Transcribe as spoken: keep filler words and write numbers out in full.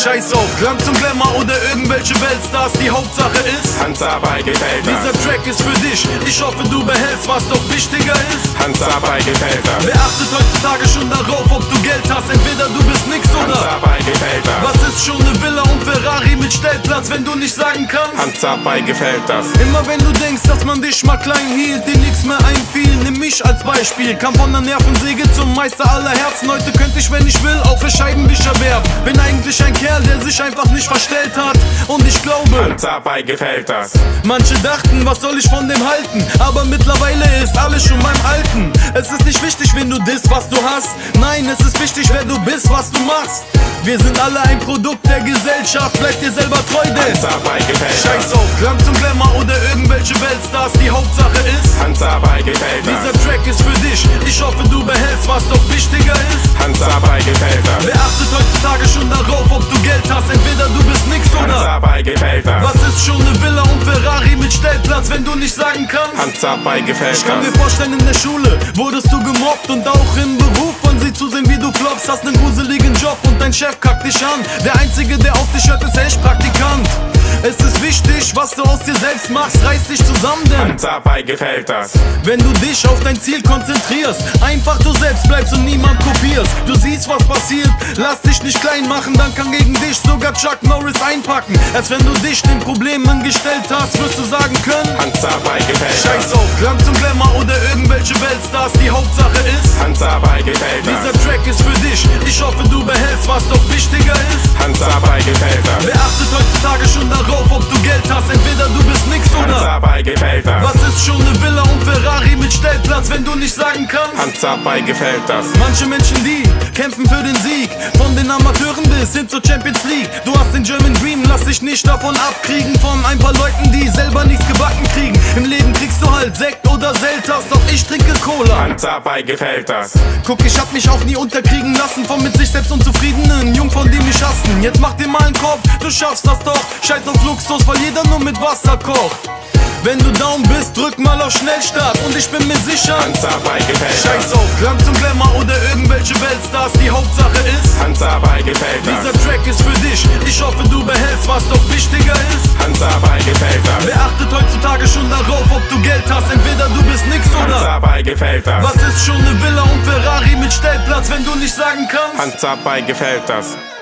Scheiß auf Glanz und Glamour oder irgendwelche Weltstars, die Hauptsache ist Handarbeit gefällt das. Dieser Track ist für dich, ich hoffe du behältst, was doch wichtiger ist. Handarbeit gefällt das. Wer achtet heutzutage schon darauf, ob du Geld hast? Entweder du bist nix oder Handarbeit gefällt das. Was ist schon eine Villa und Ferrari mit Stellplatz, wenn du nicht sagen kannst? Handarbeit gefällt das. Immer wenn du denkst, dass man dich mal klein hielt, dir nichts mehr einfiel, nimm mich als Beispiel. Kam von der Nervensäge zum Meister aller Herzen. Heute könnte ich, wenn ich will, auch für Scheibenwischer werben. Bin eigentlich ein Kerl, der sich einfach nicht verstellt hat. Und ich glaube, Handarbeit gefällt das. Manche dachten, was soll ich von dem halten? Aber mittlerweile ist alles schon beim Alten. Es ist nicht wichtig, wen du bist, was du hast. Nein, es ist wichtig, wer du bist, was du machst. Wir sind alle ein Produkt der Gesellschaft. Bleib dir selber treu, denn Handarbeit gefällt das. Scheiß auf Glanz und Glamour oder irgendwelche Weltstars, die Hauptsache ist Handarbeit gefällt das. Dieser Track ist für dich, ich hoffe du behältst, was doch wichtiger ist. Handarbeit gefällt das. Wer achtet heutzutage schon darauf, ob du Geld hast? Entweder du bist nix oder Handarbeit gefällt das. Was ist schon eine Villa und Ferrari mit Stellplatz, wenn du nicht sagen kannst? Handarbeit gefällt Ich kann das. mir vorstellen, in der Schule wurdest du gemobbt und auch im Beruf wollen sie zusehen, wie du floppst. Hast nen gruseligen Job und dein Chef kackt dich an. Der Einzige, der auf dich hört, ist echt Praktikant. Es ist wichtig, was du aus dir selbst machst, reiß dich zusammen, denn Handarbeit gefällt das. wenn du dich auf dein Ziel konzentrierst, einfach du selbst bleibst und niemand kopierst. Du siehst, was passiert, lass dich nicht klein machen, dann kann gegen dich sogar Chuck Norris einpacken. Erst wenn du dich den Problemen gestellt hast, wirst du sagen können, Handarbeit gefällt das. Scheiß auf Glanz und Glamour oder irgendwelche Weltstars, die Hauptsache ist Handarbeit gefällt das. Dieser Track ist für dich, ich hoffe du behältst, was doch wichtiger ist. Handarbeit gefällt das. Wer achtet heutzutage schon darauf, ob du Geld hast? Entweder du bist nix oder Handarbeit gefällt das. Was ist schon eine Villa und Ferrari mit Stellplatz, wenn du nicht sagen kannst? Handarbeit gefällt das. Manche Menschen, die kämpfen für den Sieg, von den Amateuren bis hin zur Champions League. Du hast den German Dream, lass dich nicht davon abkriegen, von ein paar Leuten, die selber nichts gebacken kriegen. Im Leben kriegst du halt Sekt oder Selters, doch ich trinke Cola. Handarbeit gefällt das. Guck, ich hab mich auch nie unterkriegen lassen von mit sich selbst unzufriedenen Jung, von dem mich hassen. Jetzt mach dir mal einen Kopf, du schaffst das doch. Scheiß auf Luxus, weil jeder nur mit Wasser kocht. Wenn du down bist, drück mal auf Schnellstart und ich bin mir sicher, Handarbeit gefällt das. Scheiß auf Glanz und Glamour oder irgendwelche Weltstars, die Hauptsache ist Handarbeit gefällt das. Dieser Track ist für dich, ich hoffe du behältst, was doch wichtiger ist. Handarbeit gefällt das. Wer achtet heutzutage schon darauf, ob du Geld hast? Entweder du bist nix oder Handarbeit gefällt das. Was ist schon eine Villa und Ferrari mit Stellplatz, wenn du nicht sagen kannst? Handarbeit gefällt das.